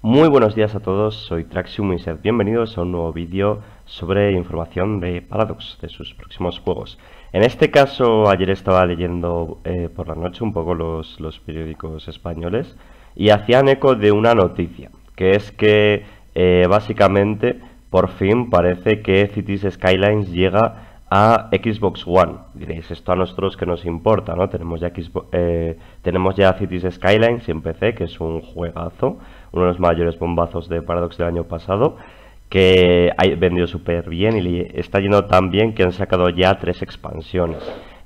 Muy buenos días a todos, soy Traxium y sed bienvenidos a un nuevo vídeo sobre información de Paradox, de sus próximos juegos. En este caso, ayer estaba leyendo por la noche un poco los periódicos españoles y hacían eco de una noticia, que es que básicamente, por fin, parece que Cities Skylines llega a Xbox One. Diréis, esto a nosotros que nos importa, ¿no? Tenemos ya Cities Skylines en PC, que es un juegazo, uno de los mayores bombazos de Paradox del año pasado, que ha vendido súper bien y le está yendo tan bien que han sacado ya 3 expansiones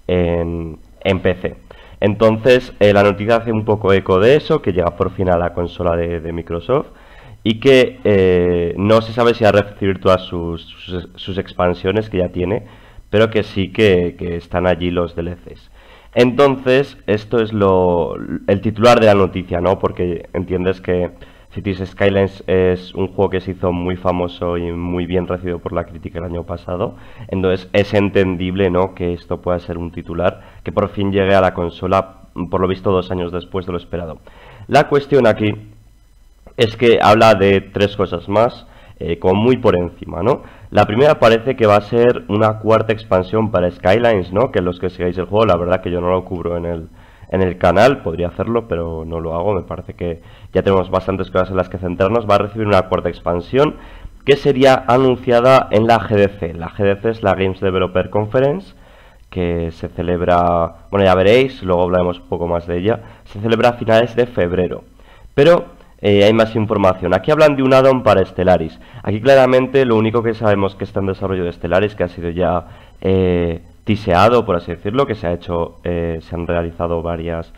en PC. Entonces, la noticia hace un poco eco de eso, que llega por fin a la consola de Microsoft y que no se sabe si va a recibir todas sus expansiones que ya tiene, pero que sí que están allí los DLCs. Entonces, esto es el titular de la noticia, ¿no? Porque entiendes que Cities Skylines es un juego que se hizo muy famoso y muy bien recibido por la crítica el año pasado. Entonces, es entendible, ¿no?, que esto pueda ser un titular, que por fin llegue a la consola, por lo visto 2 años después de lo esperado. La cuestión aquí es que habla de 3 cosas más, como muy por encima, ¿no? La primera parece que va a ser una 4ª expansión para Skylines, ¿no? Que los que sigáis el juego, la verdad que yo no lo cubro en el canal, podría hacerlo, pero no lo hago. Me parece que ya tenemos bastantes cosas en las que centrarnos. Va a recibir una 4ª expansión que sería anunciada en la GDC. La GDC es la Games Developer Conference, que se celebra, bueno, ya veréis, luego hablaremos un poco más de ella. Se celebra a finales de febrero. Pero hay más información. Aquí hablan de un add-on para Stellaris. Aquí claramente lo único que sabemos que está en desarrollo de Stellaris, que ha sido ya tiseado, por así decirlo, que se han realizado varios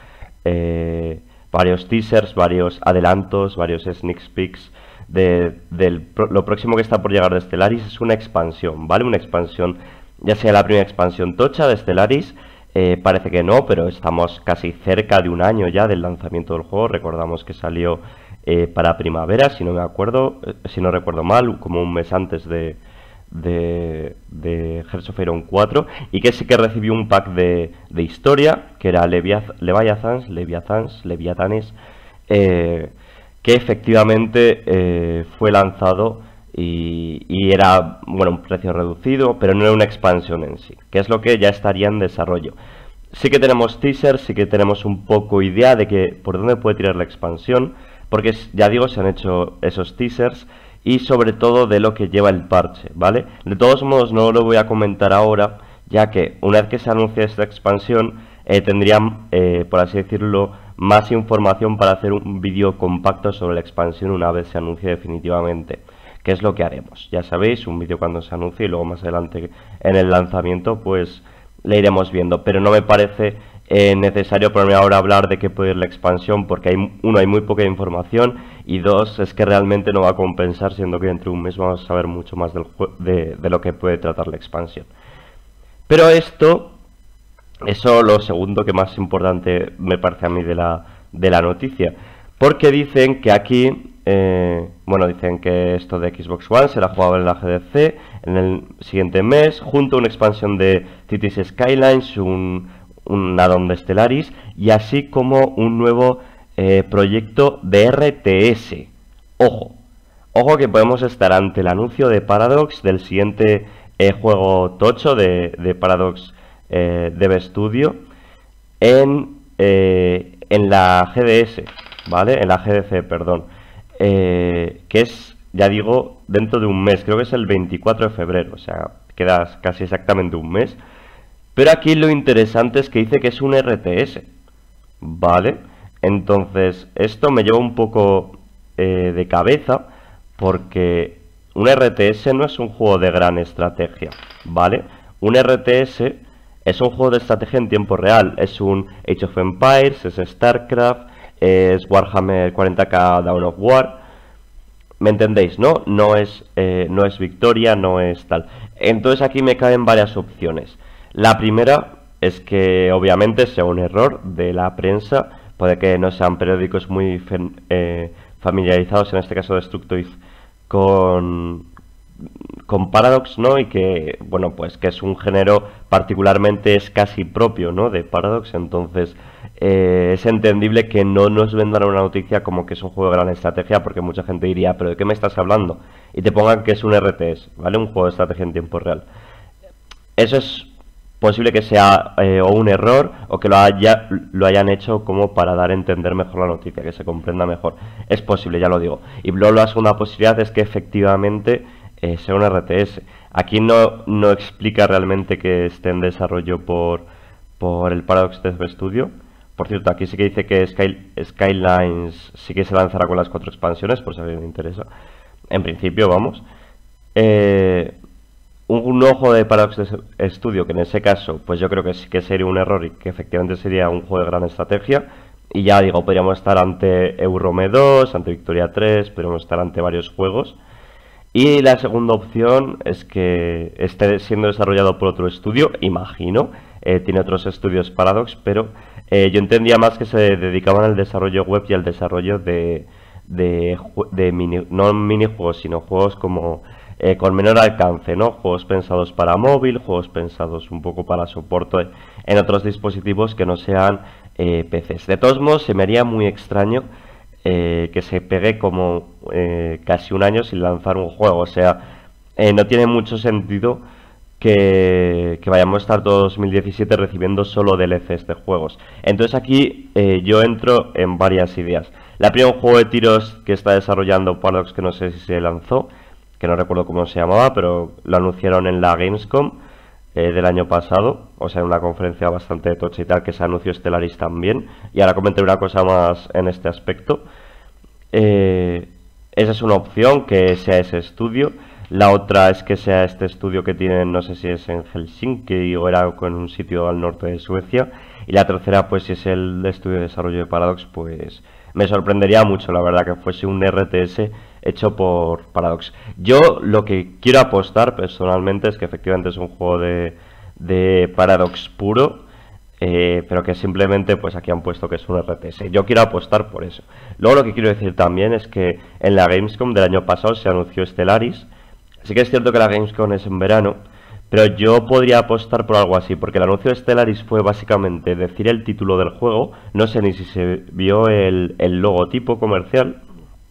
teasers, varios adelantos, varios sneak peeks lo próximo que está por llegar de Stellaris. Es una expansión, ¿vale? Una expansión, ya sea la primera expansión tocha de Stellaris. Parece que no, pero estamos casi cerca de un año ya del lanzamiento del juego. Recordamos que salió para primavera, si no recuerdo mal, como un mes antes de Hearts of Iron 4, y que sí que recibió un pack de historia, que era Leviathans, que efectivamente fue lanzado y era, bueno, un precio reducido, pero no era una expansión en sí, que es lo que ya estaría en desarrollo. Sí que tenemos teasers, sí que tenemos un poco idea de por dónde puede tirar la expansión, porque ya digo, se han hecho esos teasers y sobre todo de lo que lleva el parche, ¿vale? De todos modos no lo voy a comentar ahora, ya que una vez que se anuncie esta expansión tendrían, por así decirlo, más información para hacer un vídeo compacto sobre la expansión una vez se anuncie definitivamente, que es lo que haremos. Ya sabéis, un vídeo cuando se anuncie y luego más adelante en el lanzamiento pues le iremos viendo, pero no me parece necesario ponerme ahora a hablar de qué puede ir la expansión, porque hay muy poca información, y 2, es que realmente no va a compensar, siendo que dentro de un mes vamos a saber mucho más de lo que puede tratar la expansión. Pero eso lo segundo que más importante me parece a mí de la noticia, porque dicen que aquí, dicen que esto de Xbox One será jugable en la GDC en el siguiente mes, junto a una expansión de Cities Skylines, un add-on de Stellaris, y así como un nuevo proyecto de RTS. Ojo que podemos estar ante el anuncio de Paradox del siguiente juego tocho de Paradox Dev Studio en la GDS, ¿vale? En la GDC, perdón, que es, ya digo, dentro de un mes. Creo que es el 24 de febrero, o sea, queda casi exactamente un mes. Pero aquí lo interesante es que dice que es un RTS, ¿vale? Entonces, esto me lleva un poco de cabeza, porque un RTS no es un juego de gran estrategia, ¿vale? Un RTS es un juego de estrategia en tiempo real, es un Age of Empires, es StarCraft, es Warhammer 40K Dawn of War. ¿Me entendéis, no? No es Victoria, no es tal. Entonces aquí me caen varias opciones. La primera es que obviamente sea un error de la prensa, puede que no sean periódicos muy familiarizados, en este caso Destructoid, con Paradox, ¿no? Y que, bueno, pues que es un género particularmente, es casi propio, ¿no?, de Paradox. Entonces es entendible que no nos vendan una noticia como que es un juego de gran estrategia, porque mucha gente diría, ¿pero de qué me estás hablando? Y te pongan que es un RTS, ¿vale? Un juego de estrategia en tiempo real. Eso es posible que sea o un error o que lo hayan hecho como para dar a entender mejor la noticia, que se comprenda mejor. Es posible, ya lo digo. Y luego la segunda posibilidad es que efectivamente sea un RTS. Aquí no explica realmente que esté en desarrollo por el Paradox Dev Studio. Por cierto, aquí sí que dice que Skylines sí que se lanzará con las 4 expansiones, por si a alguien le interesa. En principio, vamos. Un ojo de Paradox Studio, que en ese caso, pues yo creo que sí que sería un error y que efectivamente sería un juego de gran estrategia. Y ya digo, podríamos estar ante Eurome 2, ante Victoria 3, podríamos estar ante varios juegos. Y la segunda opción es que esté siendo desarrollado por otro estudio, imagino. Tiene otros estudios Paradox, pero yo entendía más que se dedicaban al desarrollo web y al desarrollo no minijuegos, sino juegos como con menor alcance, ¿no? Juegos pensados para móvil, juegos pensados un poco para soporte en otros dispositivos que no sean PCs. De todos modos, se me haría muy extraño que se pegue como casi un año sin lanzar un juego. O sea, no tiene mucho sentido que vayamos a estar todo 2017 recibiendo solo DLCs de juegos. Entonces aquí yo entro en varias ideas. La primera, un juego de tiros que está desarrollando Paradox, que no sé si se lanzó, que no recuerdo cómo se llamaba, pero lo anunciaron en la Gamescom del año pasado, o sea, en una conferencia bastante tocha y tal, que se anunció Stellaris también. Y ahora comenté una cosa más en este aspecto. Esa es una opción, que sea ese estudio. La otra es que sea este estudio que tienen, no sé si es en Helsinki o era con un sitio al norte de Suecia. Y la tercera, pues si es el estudio de desarrollo de Paradox, pues me sorprendería mucho, la verdad, que fuese un RTS hecho por Paradox. Yo lo que quiero apostar personalmente es que efectivamente es un juego de Paradox puro, pero que simplemente pues aquí han puesto que es un RTS. Yo quiero apostar por eso. Luego lo que quiero decir también es que en la Gamescom del año pasado se anunció Stellaris. Sí que es cierto que la Gamescom es en verano, pero yo podría apostar por algo así, porque el anuncio de Stellaris fue básicamente decir el título del juego. No sé ni si se vio el logotipo comercial.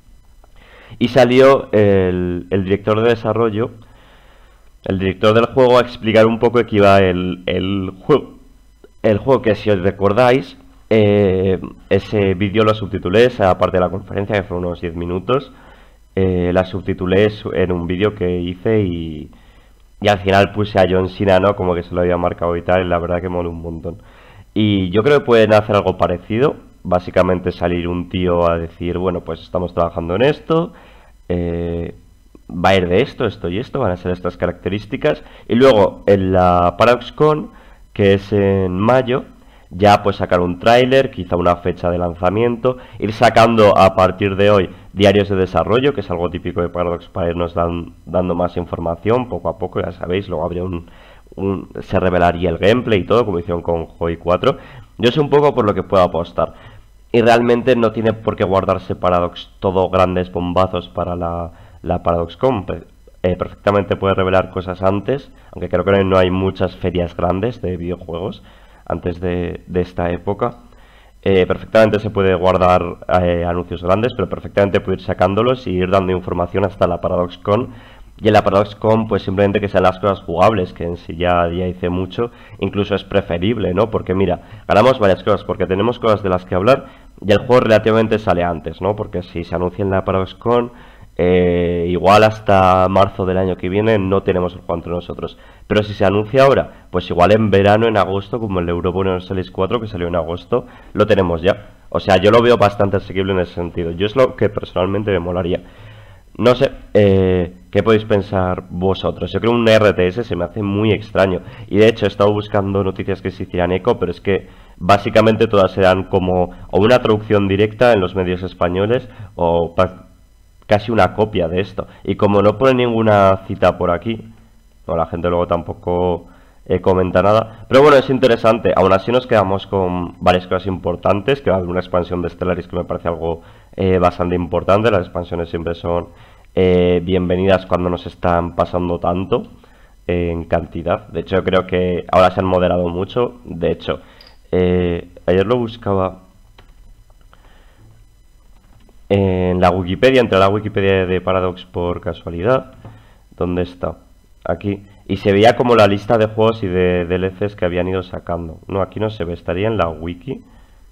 Y salió el director de desarrollo, el director del juego, a explicar un poco de qué iba el juego. El juego, que si os recordáis, ese vídeo lo subtitulé, esa parte de la conferencia, que fueron unos 10 minutos. La subtitulé en un vídeo que hice y al final puse a John Cena, ¿no? Como que se lo había marcado y tal, y la verdad que mola un montón. Y yo creo que pueden hacer algo parecido. Básicamente salir un tío a decir, bueno, pues estamos trabajando en esto, va a ir de esto y esto, van a ser estas características. Y luego en la ParadoxCon, que es en mayo, ya pues sacar un tráiler, quizá una fecha de lanzamiento, ir sacando a partir de hoy diarios de desarrollo, que es algo típico de Paradox, para irnos dando más información poco a poco, ya sabéis. Luego habría se revelaría el gameplay y todo, como hicieron con Hoi 4. Yo sé un poco por lo que puedo apostar. Y realmente no tiene por qué guardarse Paradox todo grandes bombazos para la ParadoxCon. Perfectamente puede revelar cosas antes, aunque creo que no hay muchas ferias grandes de videojuegos antes de esta época. Perfectamente se puede guardar anuncios grandes, pero perfectamente puede ir sacándolos y ir dando información hasta la ParadoxCon. Y en la ParadoxCon, pues simplemente que sean las cosas jugables, que en sí ya hice mucho, incluso es preferible, ¿no? Porque mira, ganamos varias cosas, porque tenemos cosas de las que hablar y el juego relativamente sale antes, ¿no? Porque si se anuncia en la ParadoxCon, igual hasta marzo del año que viene no tenemos el juego entre nosotros. Pero si se anuncia ahora, pues igual en verano, en agosto, como el Eurobuenos Series 4 que salió en agosto, lo tenemos ya. O sea, yo lo veo bastante asequible en ese sentido. Yo es lo que personalmente me molaría. No sé, ¿qué podéis pensar vosotros? Yo creo que un RTS se me hace muy extraño. Y de hecho he estado buscando noticias que se hicieran eco, pero es que básicamente todas serán como o una traducción directa en los medios españoles o casi una copia de esto. Y como no pone ninguna cita por aquí, no, la gente luego tampoco comenta nada. Pero bueno, es interesante. Aún así nos quedamos con varias cosas importantes, que va a haber una expansión de Stellaris que me parece algo bastante importante. Las expansiones siempre son bienvenidas cuando nos están pasando tanto en cantidad. De hecho, yo creo que ahora se han moderado mucho. De hecho, Ayer lo buscaba en la Wikipedia, entre la Wikipedia de Paradox por casualidad. ¿Dónde está? Aquí. Y se veía como la lista de juegos y de DLCs que habían ido sacando. No, aquí no se ve, estaría en la wiki.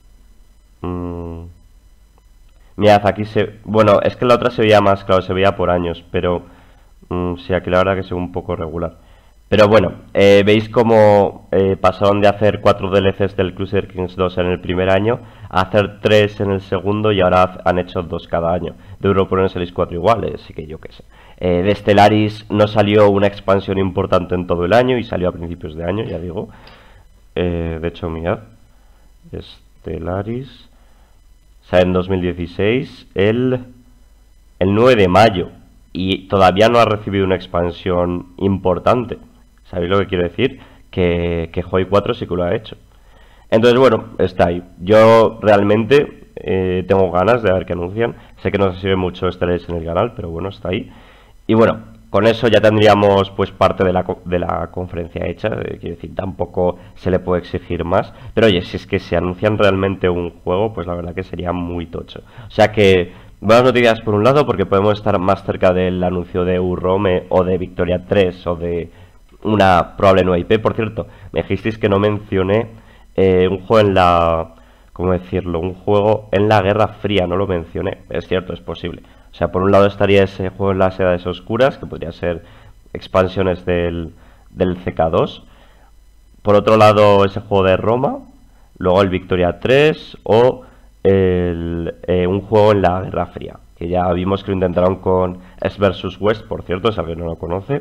Mirad, aquí se... Bueno, es que en la otra se veía más, claro, se veía por años, pero... sí, aquí la verdad que se ve un poco regular. Pero bueno, veis cómo pasaron de hacer 4 DLCs del Crusader Kings 2 en el primer año a hacer 3 en el segundo, y ahora han hecho 2 cada año. De Europa no salís 4 iguales, así que yo qué sé. De Stellaris no salió una expansión importante en todo el año y salió a principios de año, ya digo. De hecho, mirad, Stellaris sale en 2016 el 9 de mayo y todavía no ha recibido una expansión importante. ¿Sabéis lo que quiero decir? Que Hoi 4 sí que lo ha hecho. Entonces, bueno, está ahí. Yo realmente tengo ganas de ver qué anuncian. Sé que no se sigue mucho Stellaris en el canal, pero bueno, está ahí. Y bueno, con eso ya tendríamos pues parte de la conferencia hecha. Quiero decir, tampoco se le puede exigir más. Pero oye, si es que se anuncian realmente un juego, pues la verdad que sería muy tocho. O sea que, buenas noticias por un lado, porque podemos estar más cerca del anuncio de Urome o de Victoria 3 o de una probable nueva IP. Por cierto, me dijisteis que no mencioné un juego en la... ¿Cómo decirlo? Un juego en la Guerra Fría, no lo mencioné. Es cierto, es posible. O sea, por un lado estaría ese juego en las edades oscuras, que podría ser expansiones del CK2. Por otro lado, ese juego de Roma. Luego el Victoria 3 o un juego en la Guerra Fría, que ya vimos que lo intentaron con East vs West, por cierto, si alguien no lo conoce.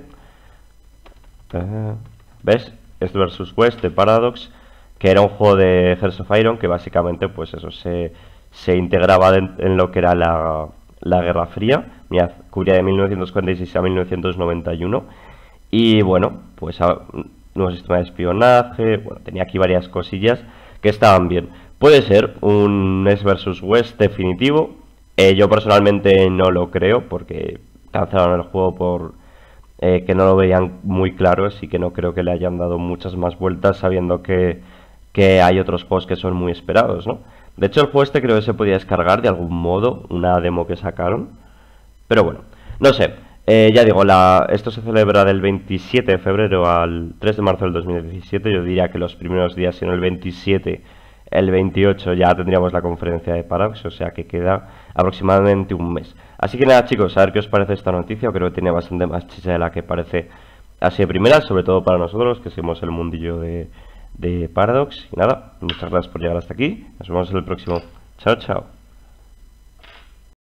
¿Ves? East vs West de Paradox, que era un juego de Hearts of Iron que básicamente pues eso se integraba en lo que era la Guerra Fría. Mirad, cubría de 1946 a 1991 y bueno, pues nuevo sistema de espionaje. Bueno, tenía aquí varias cosillas que estaban bien. Puede ser un East vs West definitivo. Yo personalmente no lo creo porque cancelaron el juego por que no lo veían muy claro, así que no creo que le hayan dado muchas más vueltas sabiendo que hay otros juegos que son muy esperados, ¿no? De hecho, el juego este creo que se podía descargar de algún modo, una demo que sacaron. Pero bueno, no sé. Ya digo, esto se celebra del 27 de febrero al 3 de marzo del 2017. Yo diría que los primeros días, si no el 27, el 28 ya tendríamos la conferencia de Paradox, o sea que queda aproximadamente un mes. Así que nada, chicos, a ver qué os parece esta noticia. Creo que tiene bastante más chicha de la que parece así de primera, sobre todo para nosotros que seguimos el mundillo de Paradox. Y nada, muchas gracias por llegar hasta aquí. Nos vemos en el próximo. Chao, chao.